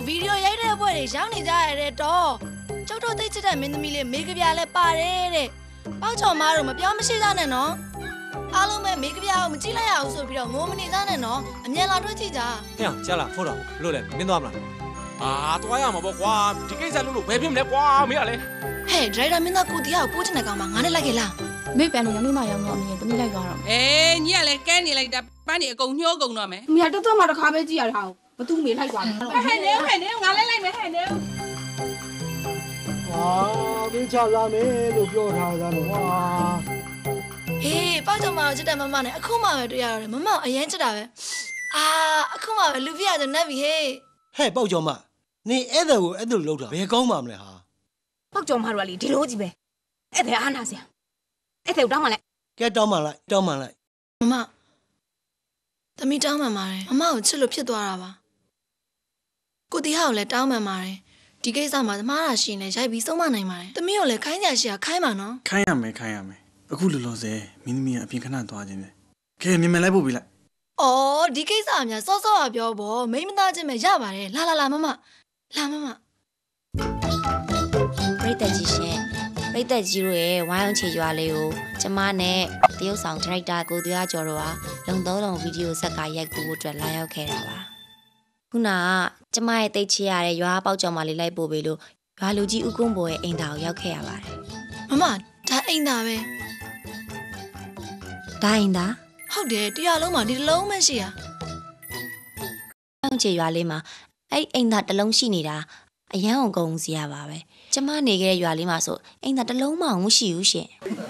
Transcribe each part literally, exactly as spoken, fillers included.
video ရိုက်တဲ့ဘွဲတွေရောင်းနေကြရတဲ့တော့ကျုပ်တို့သိချစ်တဲ့မင်းသမီးလေးမေကပြလည်းပါတယ်တဲ့ပေါက်ချော်မားတို့မပြောမရှိကြနဲ့နော်အားလုံးပဲမေကပြကိုမကြည့်လိုက်ရဘူးဆိုပြီးတော့ငိုမနေကြနဲ့နော်အမြန်လာတွေ့ကြည့်ကြဟဲ့ကြားလားဖို့တော့ဘလို့လဲမင်းသွားမလားအာသွားရမှာပေါ့ကွာဒီကိစ္စလို့လို့ဘယ်ဖြစ်မလဲကွာမင်းကလည်းဟဲ့ဒရိုက်တာမင်းသားကိုတီးကိုပိုးချင်တဲ့ကောင်မငါနဲ့လိုက်ခဲ့လားမိပန်နေရမိမရောင်းတော့အမြင်သမီးလိုက်သွားတော့အေးညက်လည်းကဲနေလိုက်တာပန်းနေအကုန်ညှိုးကုန်တော့မယ်မြတ်တော့တော့မှတစ်ခါပဲကြည့်ရတာဘသူမေလိုက်သွားတယ်ဟဲ့နေဟဲ့နေငါလည်းလိုက်မယ်ဟဲ့နေဟာဒီချလာမယ်လို့ပြောထားတာနော်ဟာဟေးပေါက်ချော်မားကိုချစ်တဲ့မမနဲ့အခုမှပဲတွေ့ရတော့မမအရင်ချစ်တာပဲအာအခုမှပဲလူပြရတဲ့နတ်ပြီဟေးဟဲ့ပေါက်ချော်မားနေအဲ့ဒါကိုအဲ့ဒါလို့လောက်တာဘယ်ကောင်းမှမလဲဟာပေါက်ချော်မားတို့ကလေဒီလိုကြီးပဲအဲ့ဒါအားနာစရာအဲ့ဒါတောင်းမှလိုက်ကဲတောင်းမှလိုက်တောင်းမှလိုက်မမသမီးတောင်းမှန်ပါတယ်မမကိုချစ်လို့ဖြစ်သွားတာပါကိုတီဟာကိုလည်းတောင်းမှန်ပါတယ်ဒီကိစ္စမှာသမားရာရှိနေရိုက်ပြီးဆုံးမနိုင်ပါတယ်သမီးကိုလည်းခိုင်းကြရှိတာခိုင်းပါနော်ခိုင်းရမယ်ခိုင်းရမယ်အခုလောလောဆယ်မင်းသမီးကအပြင်ခဏသွားခြင်းတယ်ကဲမြင်မလိုက်ဖို့ပြီလိုက်အော်ဒီကိစ္စအများစောစောကပြောပေါ့မိမသားချင်းပဲရပါတယ်လာလာလာမမလာမမပြိတ္တကြီးရှင်ပြိတ္တကြီးတို့ရဲ့ဝိုင်းအောင်ချေရွာလေးကိုကျမနဲ့တရုတ်ဆောင်ဒါရိုက်တာကိုတရားကျော်တို့ကလုံသုံးလုံဗီဒီယိုဆက်ကရိုက်ကူဖို့အတွက်လာရောက်ခဲ့တာပါခုနကကျမရဲ့တိတ်ချရတဲ့ရွာပေါက်ကြော်မလေးလိုက်ပို့ပေးလို့ရွာလူကြီးဦးကုန်းဘော်ရဲ့အိမ်သားကိုရောက်ခဲ့ရပါတယ်မမဒါအိမ်သားပဲဒါအိမ်သားဟုတ်တယ်တရားလုံးမှာဒီတစ်လုံးပဲရှိတာအောင်ချေရွာလေးမှာအဲ့အိမ်သားတစ်လုံးရှိနေတာအရန်အောင်ကုန်စီရပါပဲကျမနေခဲ့တဲ့ရွာလေးမှာဆိုအိမ်သားတစ်လုံးမှမရှိဘူးရှင်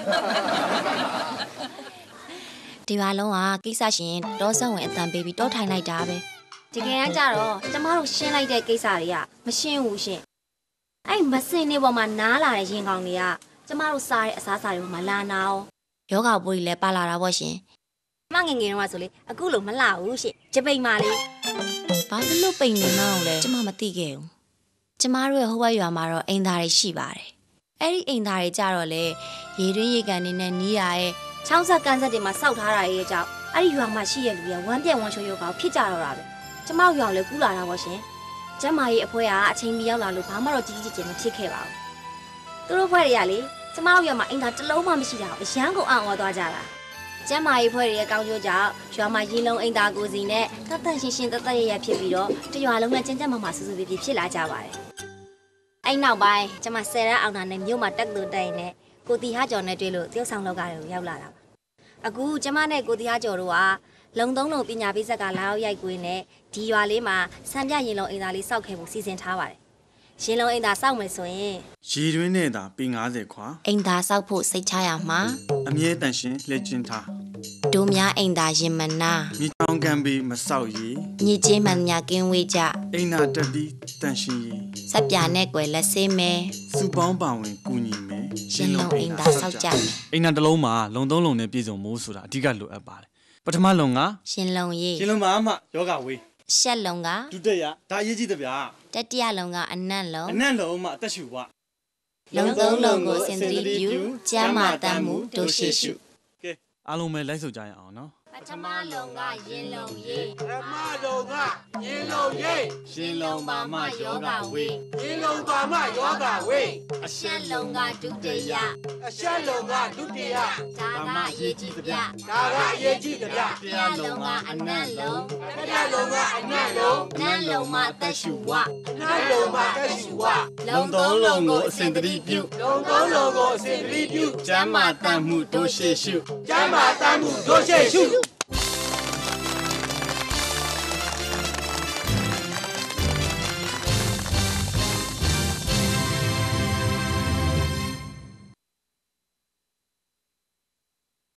ဒီရွာလုံးကကိစ္စရှင်တောဆက်ဝင်အတန်ပေးပြီးတောထိုင်လိုက်တာပဲတကယ်ကကြတော့ကျမတို့ရှင်းလိုက်တဲ့ကိစ္စတွေကမရှင်းဘူးရှင်အဲ့မစင်နေပေါ်မှာနားလာတဲ့ရင်ကောင်တွေကကျမတို့စားတဲ့အစားအစာတွေပေါ်မှာလာနာအောင်ယောဂပိုးကြီးလည်းပါလာတာပေါ့ရှင်မငငယ်တော့ဆိုလေအခုလိုမလှဘူးရှင်ကြပိန်ပါလေဘာလို့ပိန်နေမှအောင်လဲကျမမသိခဲ့ဘူးကျမတို့ရဲ့ဟိုဘက်ရွာမှာတော့အိမ်သားတွေရှိပါတယ်အဲ့ဒီအိမ်သားတွေကြတော့လေရေတွင်းရေကန်နေနဲ့နီးရရဲ့ချောင်းဆက်ကန်းဆက်တွေမှာစောက်ထားတာရဲ့ကြောင့်အဲ့ဒီရွာမှာရှိရလူတွေဝမ်းပြက်ဝမ်းချိုးယောဂါဖြစ်ကြတော့တာပဲကျမတို့ရွာလည်းကူးလာတာပေါ့ရှင်ကျမကြီးအဖွဲကအချိန်မီရောက်လာလို့ဘာမှတော့ကြီးကြီးကျယ်ကျယ်မဖြစ်ခဲ့ပါဘူးသူတို့ဖွဲ့တွေကလေကျမတို့ရွာမှာအိမ်သားတစ်လုံးမှမရှိတာအရန်ကုန်အောင်ဝသွားကြတာကျမကြီးဖွဲ့တွေရဲ့ကောင်းကျိုးကြောင့်ရွာမှာရေလုံးအိမ်သားကိုစီနဲ့တတ်တတ်ရှင်းရှင်းတတ်တတ်ရရဖြစ်ပြီးတော့တရွာလုံးနဲ့ကျန်းကျန်းမာမာဆူဆူပြပြဖြစ်လာကြပါတယ်အဲ့နောက်ပိုင်းကျမဆယ်ရန်အောင်တာနဲ့မြို့မှာတက်တူတိုင်နဲ့ကိုတီဟာကျော်နဲ့တွေ့လို့တယောက်ဆောင်လောက်ကတွေကိုရောက်လာတာပါအခုကျမနဲ့ကိုတီဟာကျော်တို့ကလုံသုံးလုံးပညာပေးဆက်ကလာရောက်ရိုက်ကွင်းနဲ့ဒီရွာလေးမှာစံပြရင်လုံးအိမ်သားလေးစောက်ခဲ့ဖို့စီစဉ်ထားပါတယ်ရင်လုံးအိမ်သားစောက်မယ်ဆိုရင်ရေတွင်းနဲ့သာပေ၅၀ခွာအိမ်သားစောက်ဖို့စိတ်ချရမှာအမြဲတမ်းရှင်လက်ကျင်းထားဒိုများအိမ်သားရင်မနာမြေချောင်းကံပေးမဆောက်ရည်ညစ်ကြေးမှန်များကင်းဝေးကြအိမ်သာတက်ပြီးတန်ရှင်ရည်စက်ပြာနဲ့ကွယ်လက်ဆေးမယ်စုပေါင်းပါဝင်ကူညီမယ်ရင်လုံးအိမ်သားစောက်ကြမယ်အိမ်သာတစ်လုံးမှာလုံသုံးလုံးနဲ့ပြည့်စုံမိုးဆိုတာအဓိကလိုအပ်ပါတယ်ပထမလုံးကရှင်လုံးရေးရှင်လုံးမှာမှယောဂဝေးရှက်လုံးကဒုတိယဒါအရေးကြီးတဲ့ဗျာတတိယလုံးကအနတ်လုံးအနတ်လုံးမှာအသက်ရှူပါလုံသုံးလုံးကိုစင်တရီပြူကျမ်းမာတမ်းမှုဒိုရှိရှုကဲအားလုံးပဲလိုက်ဆိုကြရအောင်နော်ပထမလုံးကရင်လုံးရေးပထမလုံးကရင်လုံးရေးရှင်လုံးပါမယောဂဝေးရင်လုံးပါမယောဂဝေးအရှက်လုံးကဒုတိယအရှက်လုံးကဒုတိယဒါကအရေးကြီးကြဗျဒါကအရေးကြီးကြဗျတရားလုံးကအနတ်လုံးတရားလုံးကအနတ်လုံးနတ်လုံးမှာတက်ရှူဝနတ်လုံးမှာတက်ရှူဝလုံသုံးလုံးကိုအစဉ်တရီပြုလုံသုံးလုံးကိုအစဉ်တရီပြုကျမ်းမာတမ်းမှုဒိုရှိရှုကျမ်းမာတမ်းမှုဒိုရှိရှု